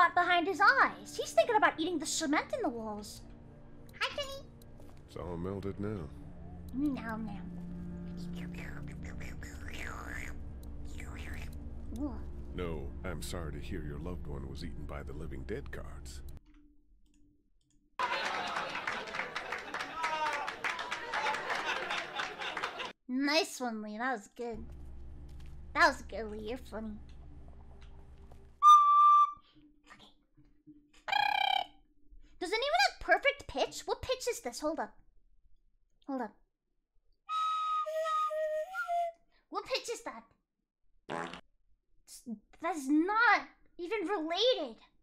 rot behind his eyes. He's thinking about eating the cement in the walls. Hi, Kenny. It's all melted now. Now. No, I'm sorry to hear your loved one was eaten by the living dead cards. Nice one, Lee. That was good. That was good, Lee. You're funny. Okay. Does anyone have perfect pitch? What pitch is this? Hold up. Hold up. What pitch is that? That's not even related.